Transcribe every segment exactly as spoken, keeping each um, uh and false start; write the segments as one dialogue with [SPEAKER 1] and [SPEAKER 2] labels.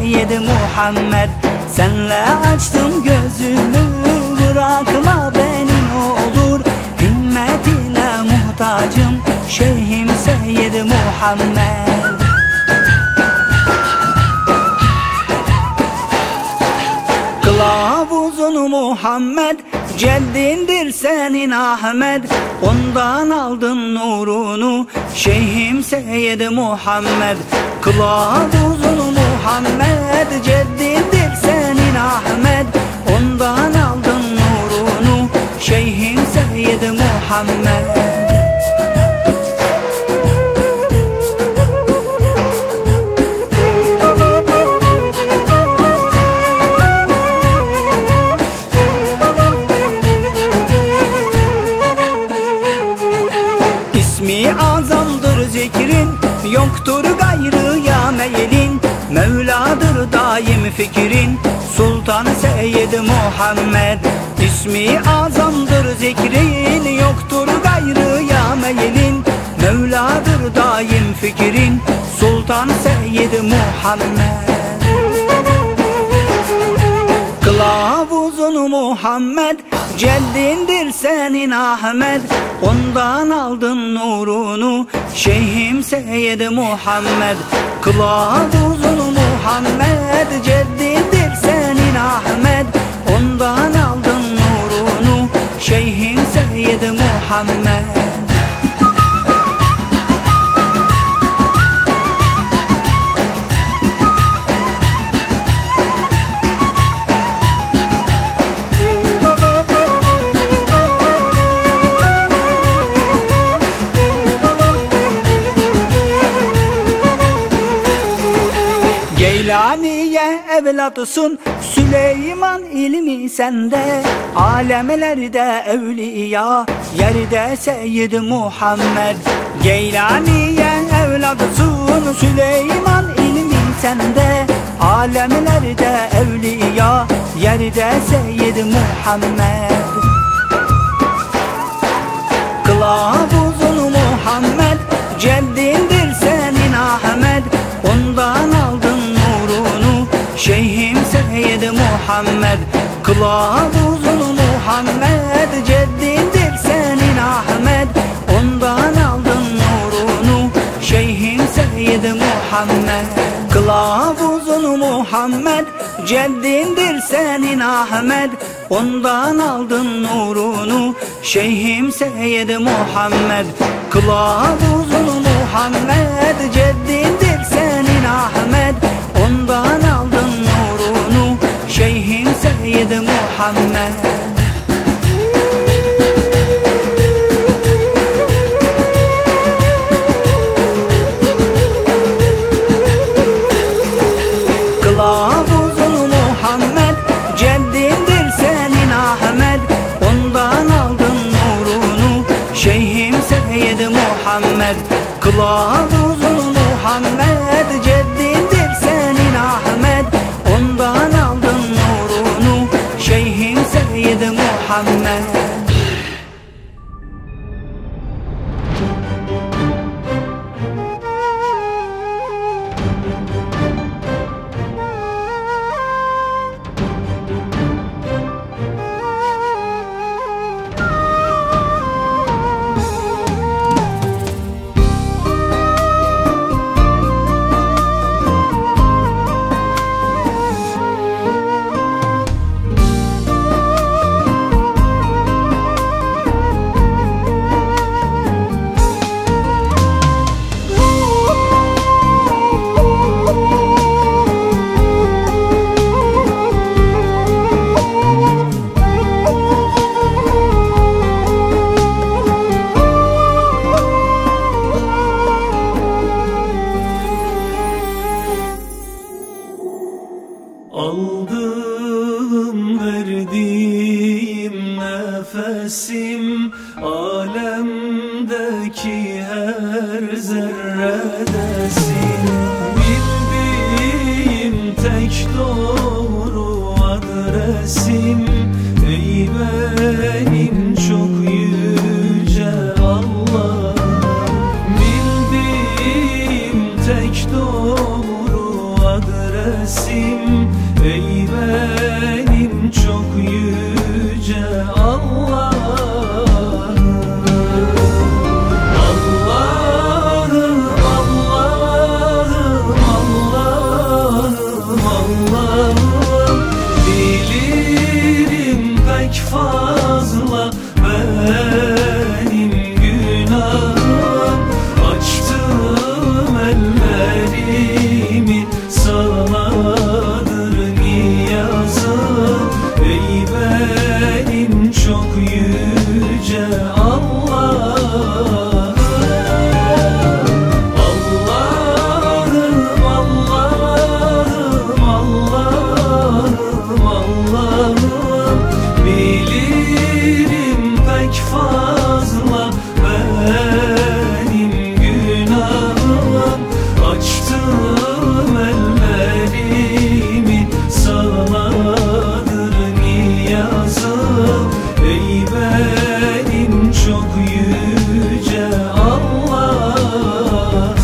[SPEAKER 1] Seyyid Muhammed. Senle açtım gözümü, bırakma beni ne olur. Himmetine muhtacım Şeyhim Seyyid Muhammed. Kılavuzun Muhammed, ceddindir senin Ahmet. Ondan aldın nurunu Şeyhim Seyyid Muhammed. Kılavuzun Muhammed, ceddindir senin Ahmet. Ondan aldın nurunu Şeyhim Seyyid Muhammed. İsmi azamdır zikrin, yoktur gayrı ya meylin. Mevladır daim fikrin, Sultan Seyyid Muhammed. İsmi azamdır zikrin, yoktur gayrı ya meylin. Mevladır daim fikrin, Sultan Seyyid Muhammed. Kılavuzun Muhammed, ceddindir senin Ahmet. Ondan aldın nurunu Şeyhim Seyyid Muhammed. Kılavuzun Muhammed, ceddindir senin Ahmet. Ondan aldın nurunu Şeyhim Seyyid Muhammed. Geylaniye evlatısın, Süleyman ilmi sende. Alemlerde evliya, yerde Seyyid Muhammed. Geylaniye evlatısın, Süleyman ilmi sende. Alemlerde evliya, yerde Seyyid Muhammed. Kılavuzun Muhammed, ceddindir senin Ahmet. Ondan aldın nurunu Şeyhim Seyyid Muhammed. Kılavuzun Muhammed, ceddindir senin Ahmet. Ondan aldın nurunu Şeyhim Seyyid Muhammed. Kılavuzun Muhammed, ceddindir senin Ahmet. Ondan aldın nurunu Şeyhim Seyyid Muhammed. Kılavuzun Muhammed, ceddindir senin Ahmet. Ondan aldın nurunu Şeyhim Seyyid Muhammed. Kılavuzun Muhammed, ceddindir senin Ahmet. Ondan aldın nurunu Şeyhim Seyyid Muhammed. Kılavuzun Muhammed, ceddindir senin Ahmet. Ondan aldın nurunu Şeyhim Seyyid Muhammed.
[SPEAKER 2] Aldım verdiğim nefesim, alemdeki her zerredesin. Bildiğim tek doğru adresim, ey benim çok yüce Allah. Bildiğim tek doğru adresim, adresim. Ey benim çok yüce Allah'ım, Allah'ım, Allah'ım, Allah'ım, Allah'ım. Bilirim pek fazla benim günahım, açtım ellerimi sanadır niyazım. Ey benim çok yüce Allah'ım, Allah'ım, Allah'ım, Allah'ım, Allah'ım. Bilirim pek fazla benim günahım, açtım ellerimi sanadır niyazım. Ey benim çok yüce Allah'ım.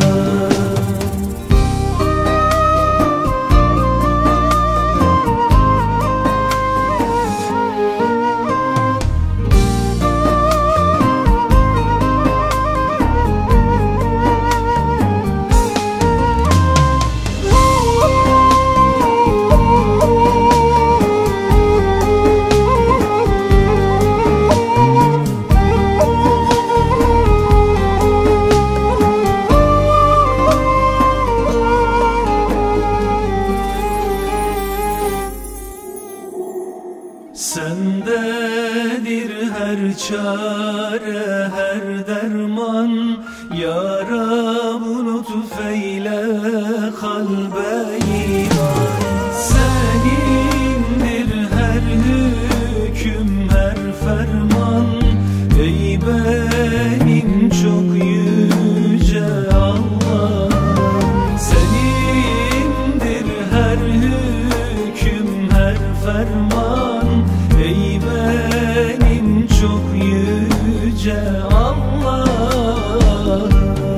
[SPEAKER 2] Sendedir her çare, her derman. Ya Rab lütfeyle kalbe iman. Senindir her hüküm, her ferman. Ey benim çok yüce Allah'ım, senindir her hüküm, her ferman. Ey benim çok yüce Allah'ım,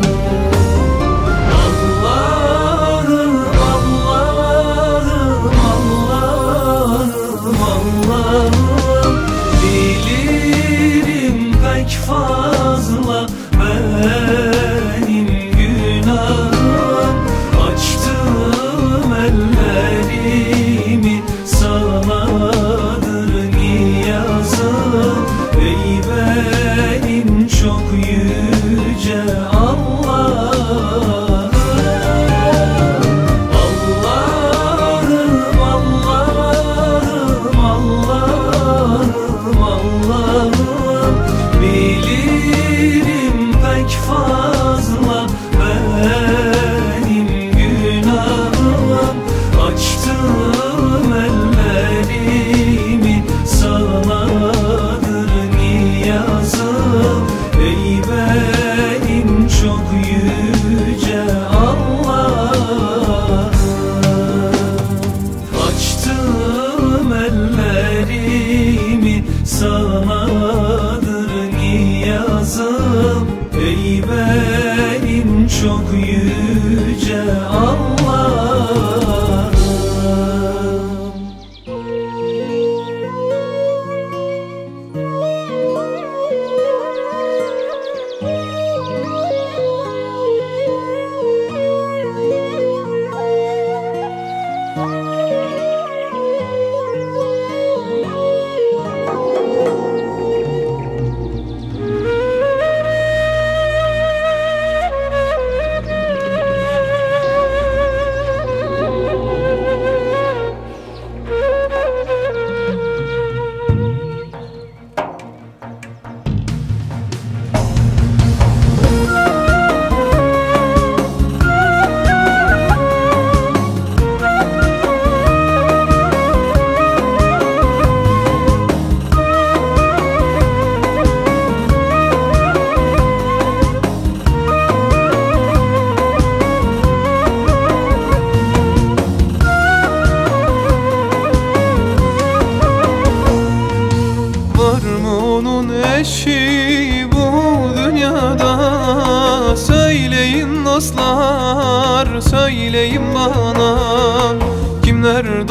[SPEAKER 2] Allah'ım, Allah'ım, Allah'ım, Allah'ım. Bilirim pek fazla benim günahım, açtım ellerimi sanadır niyazım. Ey benim çok yüce Allah'ım, Allah'ım, Allah'ım, Allah'ım, Allah'ım. Bilirim pek fazla benim günahım, açtım ellerimi sanadır niyazım. Ey benim çok yüce Allah'ım, açtım ellerimi sanadır niyazım. Ey benim çok yüce Allah'ım.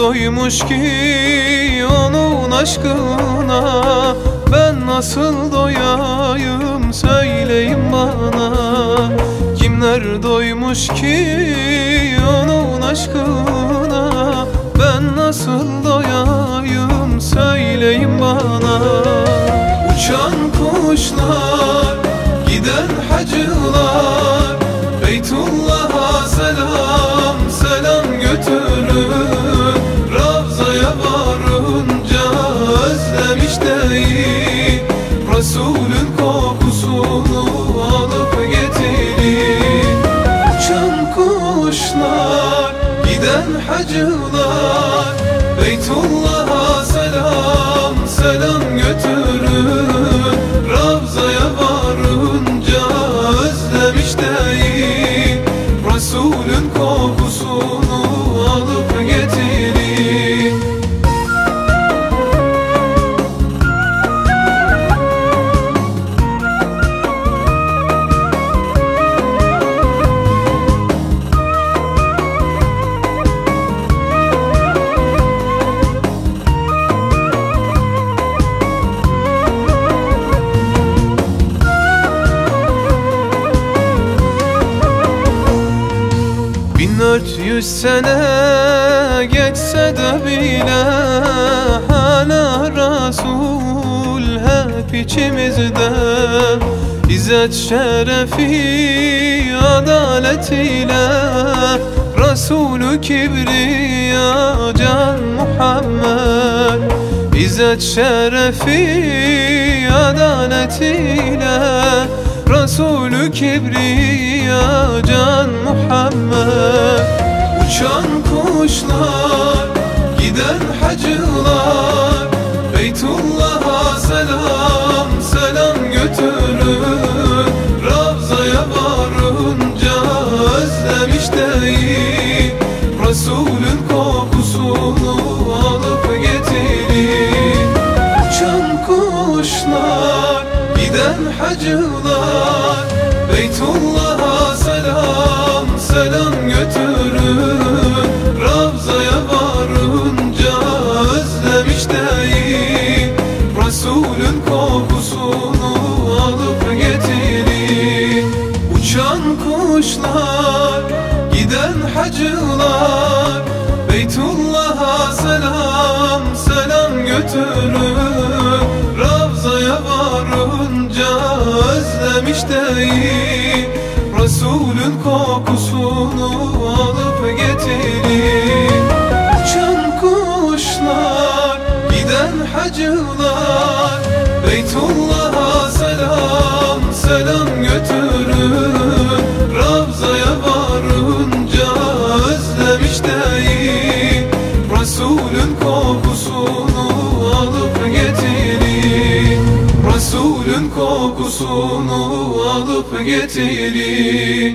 [SPEAKER 2] doymuş ki onun aşkına, ben nasıl doyayım söyleyin bana. Kimler doymuş ki onun aşkına, ben nasıl doyayım söyleyin bana. Uçan kuşlar, giden hacılar, Beytullah'a selam selam götürün. Ravzaya varınca özlemiş değil, Resulün kokusunu alıp getirin. Uçan kuşlar, giden hacılar, Beytullah'a selam selam götürün. Ravzaya varınca özlemiş değil, Resulün kokusunu alıp getirin. Dört yüz sene geçse de bile hala Resul hep içimizde. İzzet şerefi adaletiyle Resulü kibriya can Muhammed. İzzet şerefi adaletiyle Resulü kibriya can Muhammed. Uçan kuşlar, giden hacılar, Beytullah'a selam selam götürün. Ravzaya varınca özlemiş değil, Resulün kokusunu alıp getirin. Uçan kuşlar, giden hacılar, Beytullah'a selam selam götürün. Ravzaya varınca özlemiş değil, Resulün kokusunu alıp getirin. Uçan kuşlar, giden hacılar, Beytullah'a selam selam götürün. Ravzaya varınca özlemiş değil, Resulün kokusunu alıp getirin. Uçan kuşlar, giden hacılar, Beytullah'a selam selam götürün. Ravzaya varınca özlemiş değil, Resulün kokusunu alıp getirin. Resulün kokusunu alıp getirin.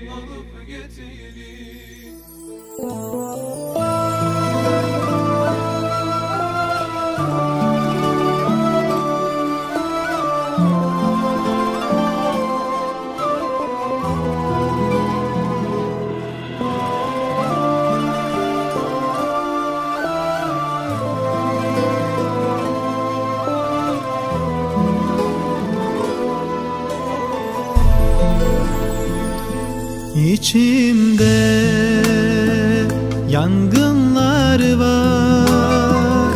[SPEAKER 3] İçimde yangınlar var,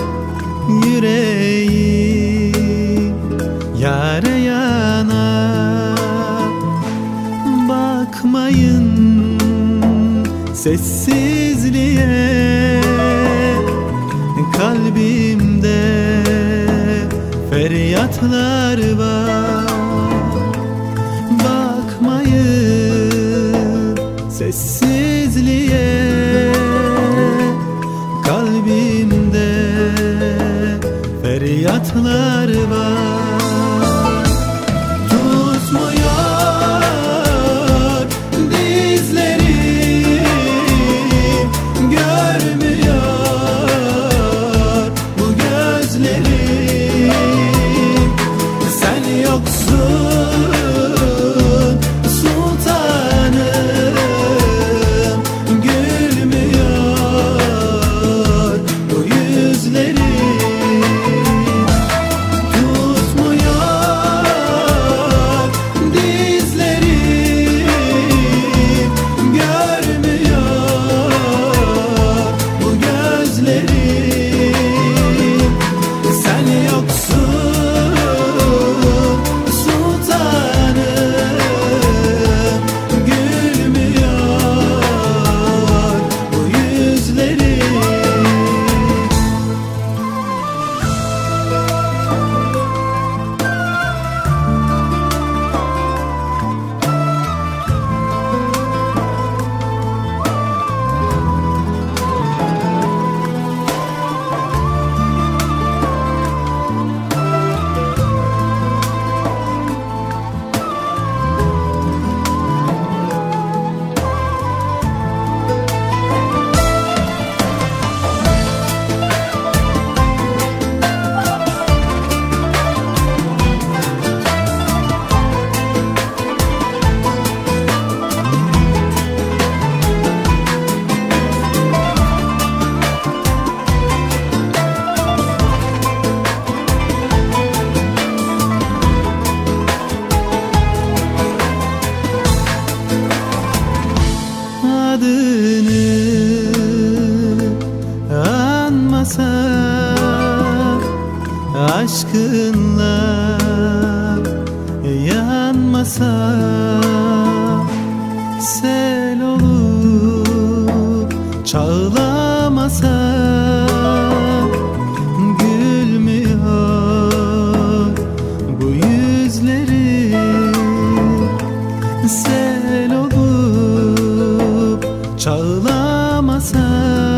[SPEAKER 3] yüreğim yara yanar. Bakmayın sessizliğe, kalbimde feryatlar var. Sessizliğe, kalbimde feryatlar var. Tutmuyor dizlerim, görmüyor bu gözlerim. Sen Çağlamasa aşkınla yanmasa, sel olup çağlamasa, gülmüyor bu yüzleri. Sel olup çağlamasa,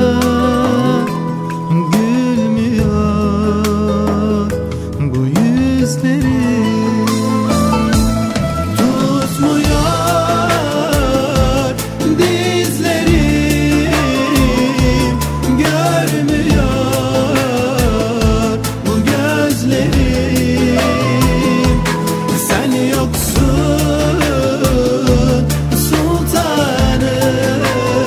[SPEAKER 3] gülmüyor bu yüzleri. Tutmuyor dizlerim, görmüyor bu gözlerim. Sen yoksun sultanım,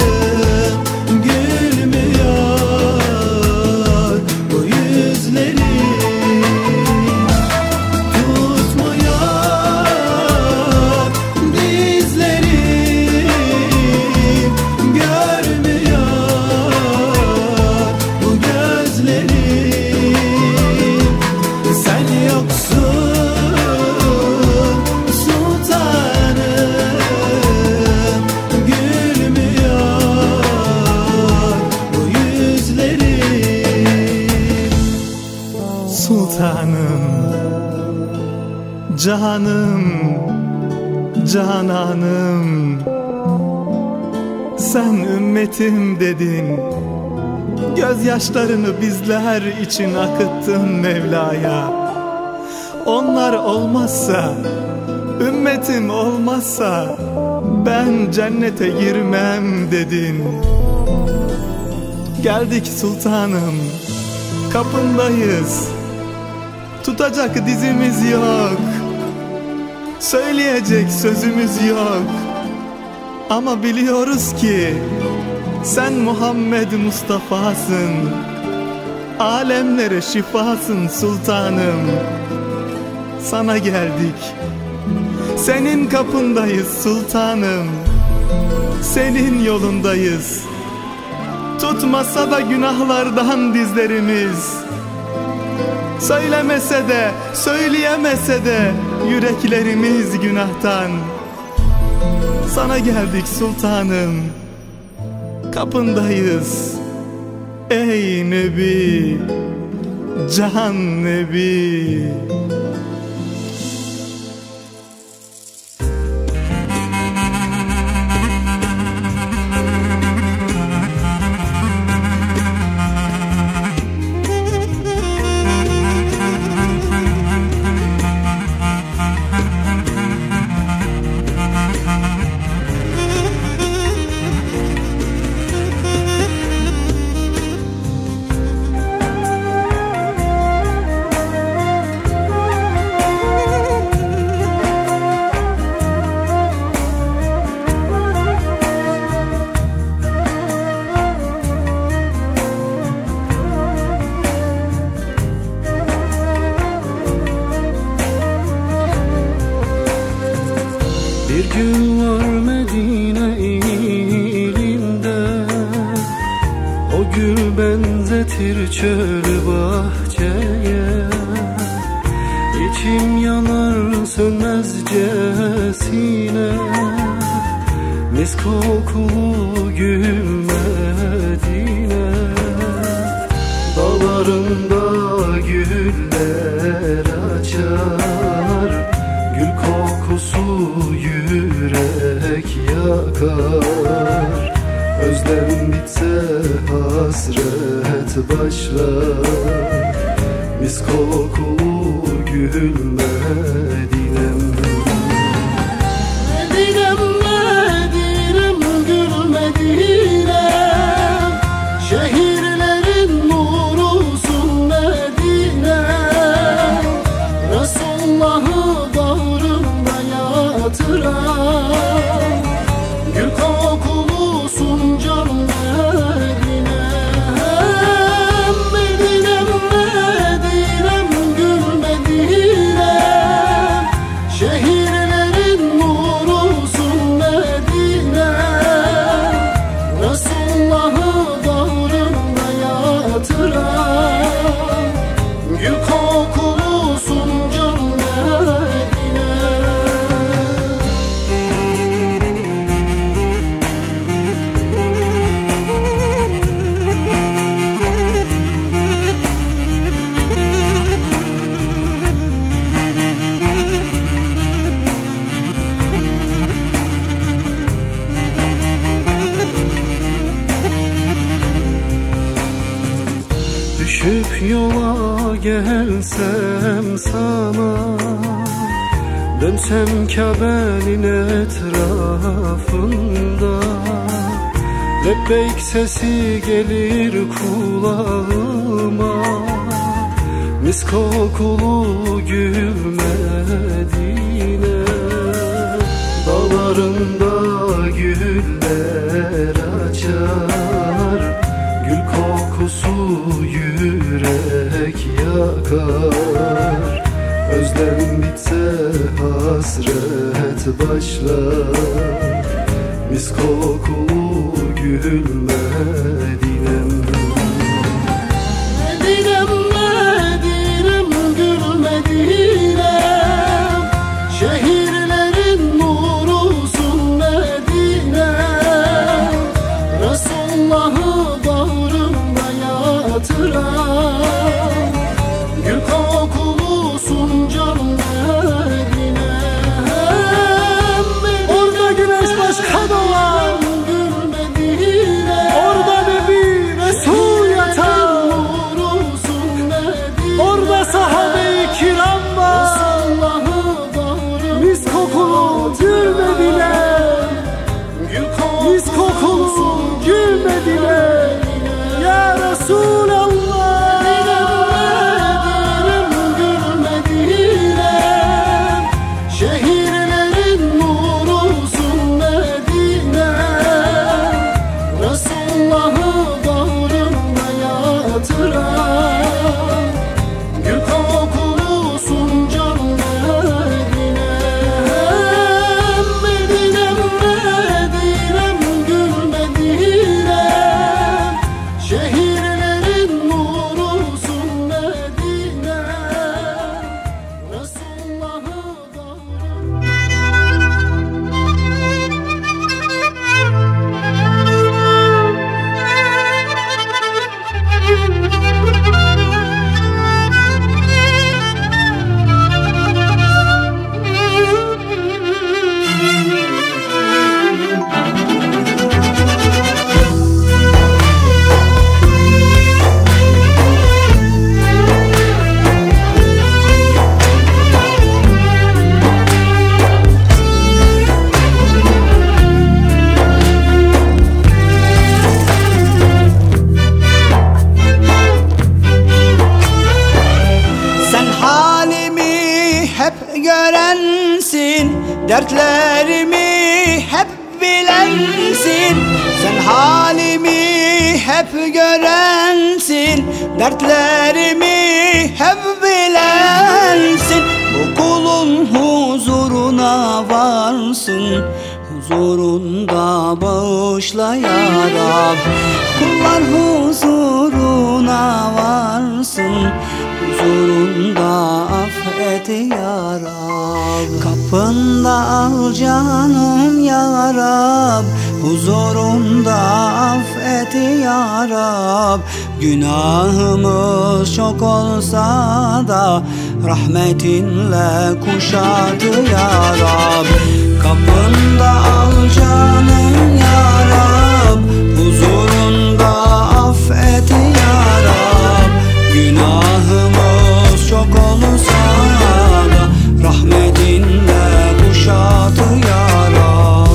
[SPEAKER 3] gülmüyor bu yüzlerim. Sultanım, canım, cananım, sen ümmetim dedin. Gözyaşlarını bizler için akıttın Mevla'ya. Onlar olmazsa, ümmetim olmazsa ben cennete girmem dedin. Geldik sultanım, kapındayız. Tutacak dizimiz yok, söyleyecek sözümüz yok. Ama biliyoruz ki sen Muhammed Mustafa'sın, alemlere şifasın sultanım. Sana geldik, senin kapındayız sultanım, senin yolundayız. Tutmasa da günahlardan dizlerimiz, söylemese de söyleyemese de yüreklerimiz günahtan. Sana geldik sultanım, kapındayız. Ey Nebi, Can Nebi.
[SPEAKER 4] Bir gün var Medine ilinde, o gül benzetir çöl bahçeye. İçim yanar sönmezcesine, mis kokulu gül Medine. Dağlarında güller açar, gül kokusu yürek yakar. Özlem bitse hasret başlar, mis kokulu gül Medine'm. Medine'm, Medine'm, gül Medine'm, şehirlerin nurusun Medine'm. Resulullah'ı bağrımda yatıran, gül kokulusun can Medine'm. Medine'm, Medine'm, gül Medine'm, Düşüp yola gelsem sana, dönsem Kabe'nin etrafında, lebbeyk sesi gelir kulağıma, mis kokulu gül Medine. Dağlarında güller açar, gül kokusu yürek yakar. Özlem bitse hasret başlar, mis kokulu gül Medinem. Medinem, Medinem, gül Medinem, şehirlerin nurusun Medinem. Resulullah'ı bağrımda yatıran, gül kokulusun can Medinem. Orada güneş başka doğar, gül Medine. Orada Nebi Resul yatar, nurusun Medine. Orada sahabe-i kiram var, mis kokulu gül Medine. Mis kokulu gül Medine. Ya Resulallah. Şehirlerin nurusun Medine. Resulullah'ı bağrımda yatıran, gül kokulusun can Medine. Medinem, Medinem, gül Medine, şehirlerin nurusun Medine. Resulullah'ı
[SPEAKER 1] görensin, dertlerimi hep bilensin. Sen halimi hep görensin, dertlerimi hep bilensin. Bu kulun huzuruna varsın, huzurunda bağışla ya Rab. Kullar huzuruna varsın, huzurunda affet ya Rab. Kapında al canım ya Rab, huzurunda affet ya Rab. Günahımız çok olsa da rahmetinle kuşat ya Rab. Kapında al canım ya Rab, huzurunda affet ya Rab. Günahımız çok olsa da rahmetinle kuşat ya Rab.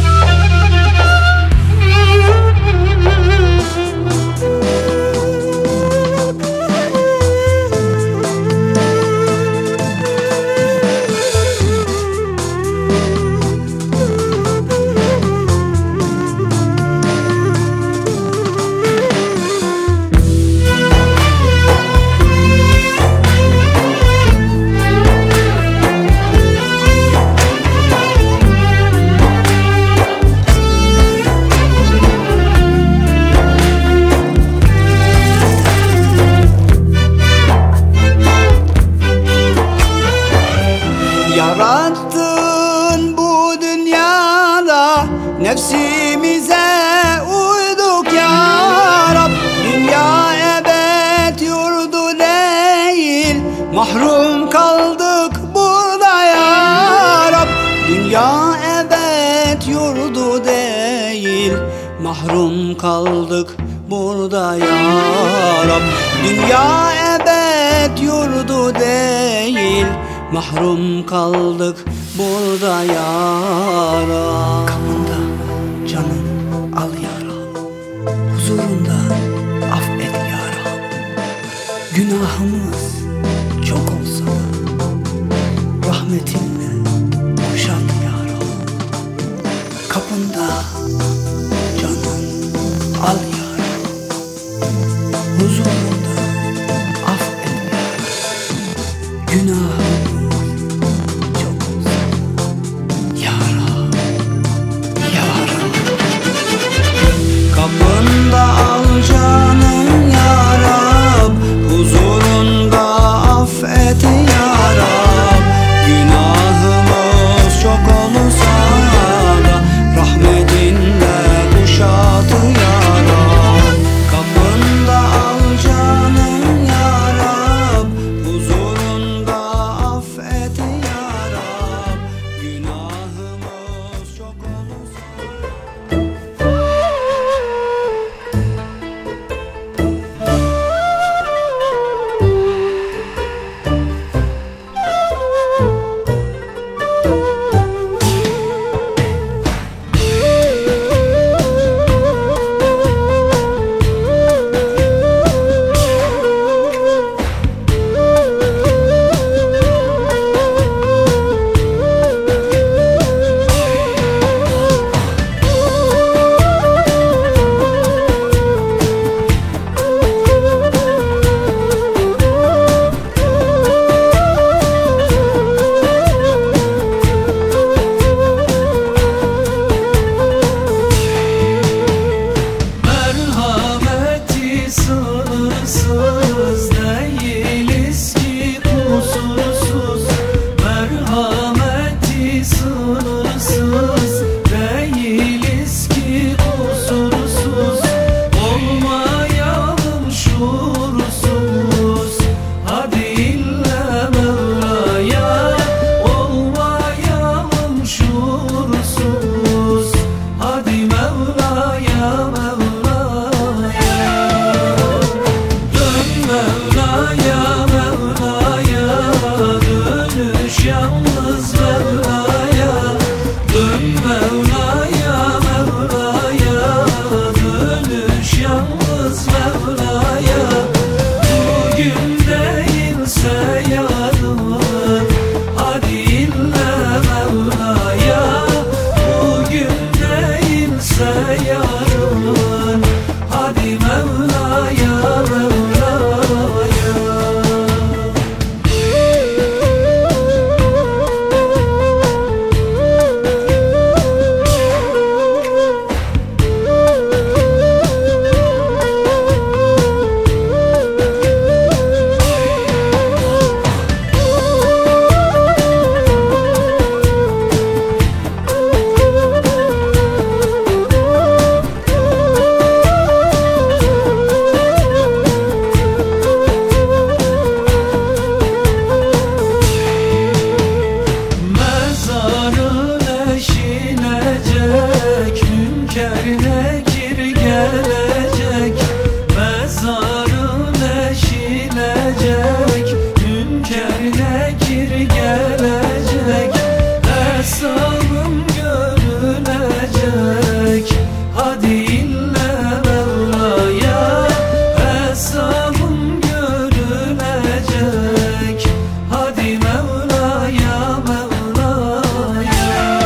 [SPEAKER 1] Yarattın bu dünyada, nefsimize uyduk ya Rab. Dünya ebed yurdu değil, mahrum kaldık burada ya Rab. Dünya ebed yurdu değil, mahrum kaldık burada ya Rab. Dünya ebed yurdu değil, mahrum kaldık burada ya Rab. Kapında canım al ya Rab, huzurunda affet ya Rab. Günahımız çok olsa da rahmetinle kuşat ya Rab. Kapında canım al ya Rab, huzurunda affet ya Rab. Günahımız çok olsa ya Rab, ya Rab. Kapında al canım ya Rab, huzurunda affet ya Rab. Günahımız çok olsa da rahmetinle kuşat ya Rab. Kapında al canım ya Rab, huzurunda affet ya Rab. Günahımız çok olsa.
[SPEAKER 2] Merhameti sınırsız, değiliz ki kusursuz. Merhameti sınırsız, değiliz ki kusursuz. Olmayalım şuursuz, hadi illa Mevla'ya. Olmayalım şuursuz, hadi Mevla'ya, Mevla'ya. Dön Mevla'ya, Mevla'ya, dönüş yalnız Mevla'ya. Dön Mevla'ya, Mevla'ya, dönüş yalnız Mevla'ya. Bugün değilse yarın, hadi illa Mevla'ya. Bugün değilse yarın, hadi Mevla'ya, Mevla'ya. Mezarın eşilecek, Münker Nekir gelecek. Mezarın eşilecek, Münker Nekir gelecek. Hesabım görülecek, hadi illa Mevla'ya. Hesabım görülecek, hadi Mevla'ya, Mevla'ya.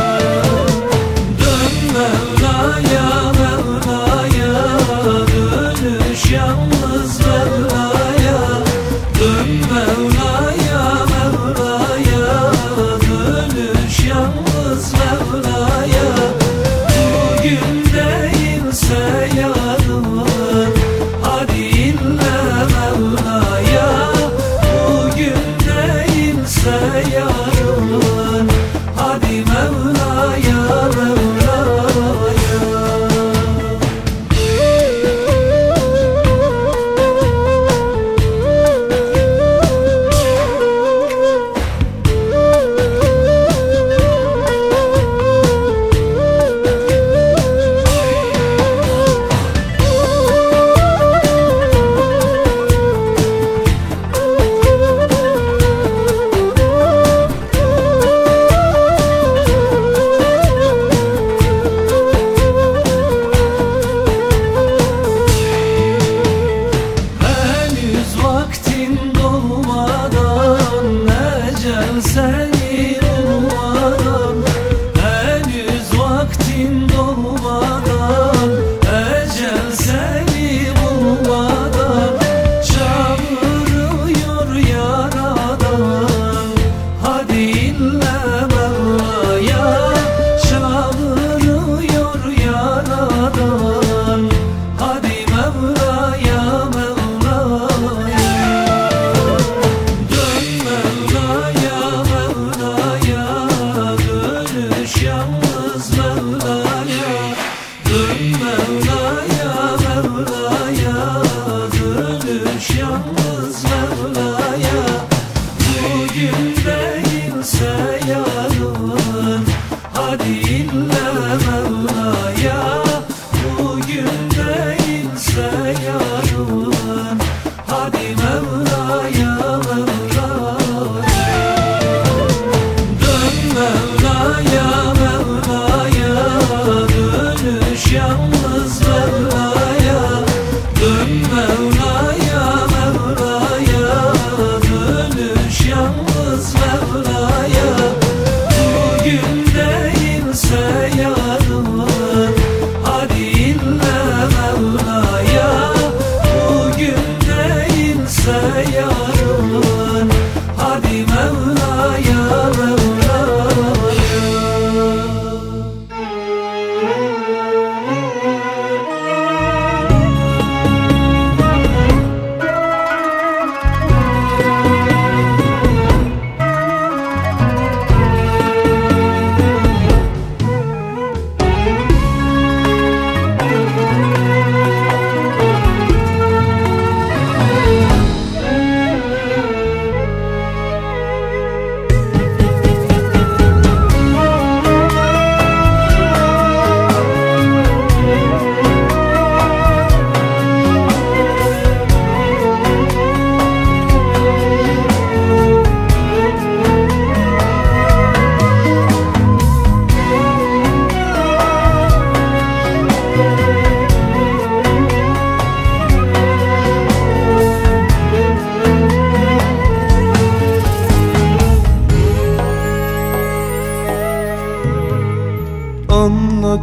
[SPEAKER 2] Dön Mevla'ya, Mevla'ya, dönüş yalnız Mevla'ya. Dön Mevla'ya, Mevla'ya, dönüş yalnız Mevla'ya. Bugün değilse yarın, hadi illa Mevla'ya. Bugün değilse yarın, hadi Mevla'ya, Mevla'ya.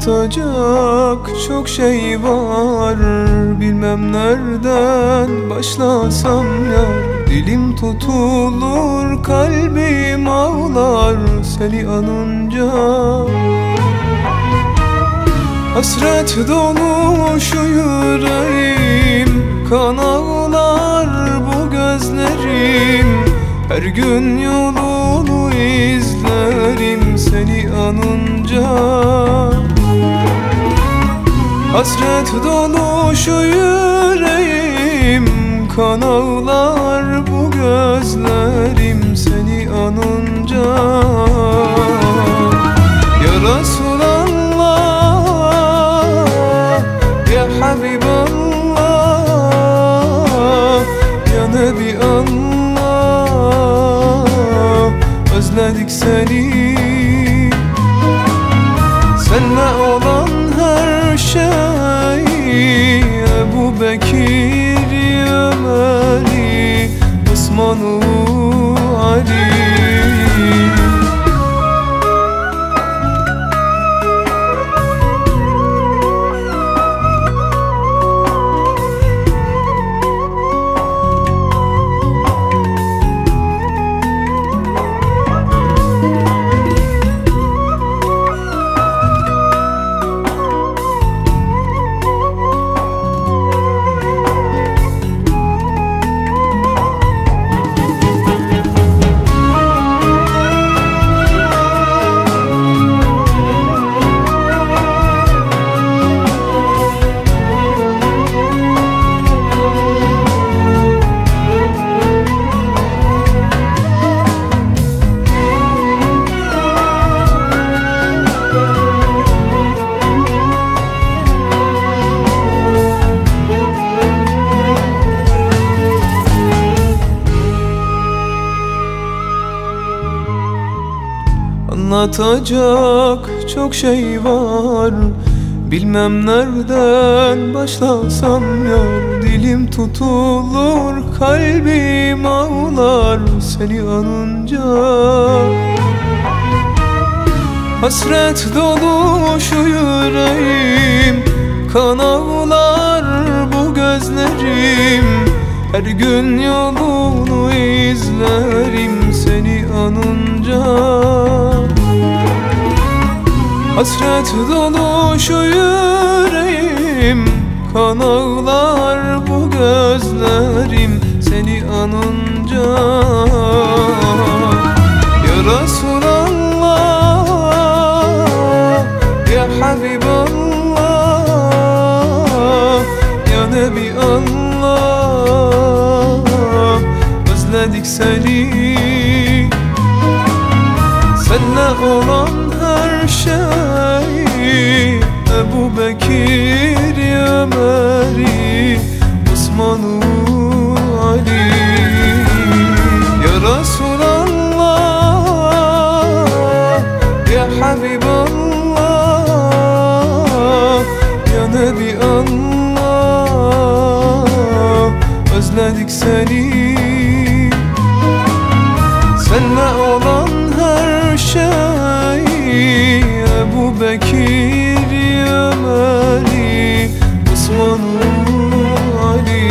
[SPEAKER 3] Anlatacak çok şey var, bilmem nereden başlasam yar. Dilim tutulur, kalbim ağlar seni anınca. Hasret dolu şu yüreğim, kan ağlar bu gözlerim. Her gün yolunu izlerim seni anınca. Hasret dolu şu yüreğim, kan ağlar bu gözlerim seni anınca. Ya Resulallah, ya Habiballah, ya Nebi Allah, özledik seni. Seninle olan her şey, Ebu Bekir, Ömer'i, Osman'ı, Ali. Anlatacak çok şey var, bilmem nereden başlasam yar. Dilim tutulur, kalbim ağlar seni anınca. Hasret dolu şu yüreğim, kan ağlar bu gözlerim. Her gün yolunu izlerim seni anınca. Hasret dolu şu yüreğim, kan ağlar bu gözlerim seni anınca. Ya Resulallah, ya Habiballah, ya Nebi Allah, özledik seni. Seninle olan her şey, Ebu Bekir, Ömer'i, Osman'ı, Ali. Ya Resulallah, ya Habiballah, ya Nebi Allah, özledik seni. Seninle olan her şey, Ebu Bekir, Ömer'i, Osman'ı, Ali.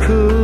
[SPEAKER 3] kıl